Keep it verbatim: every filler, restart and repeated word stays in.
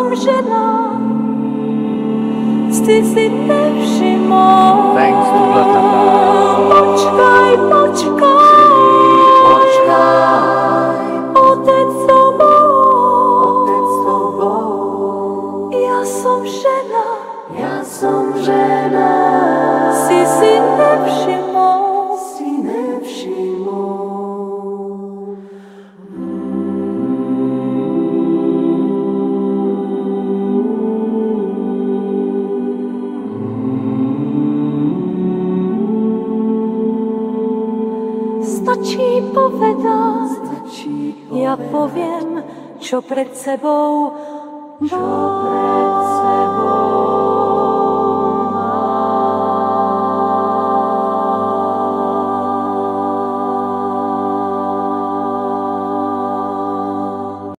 som žena, ty si nevšimol. Thanks to Latata. Počkaj, počkaj, Počkaj, otec s tobou, otec s tobou. ja som žena, Ja som žena, si si nevšimol. si nevšimol. Stačí povedať, Stačí ja poviem, čo pred sebou bol.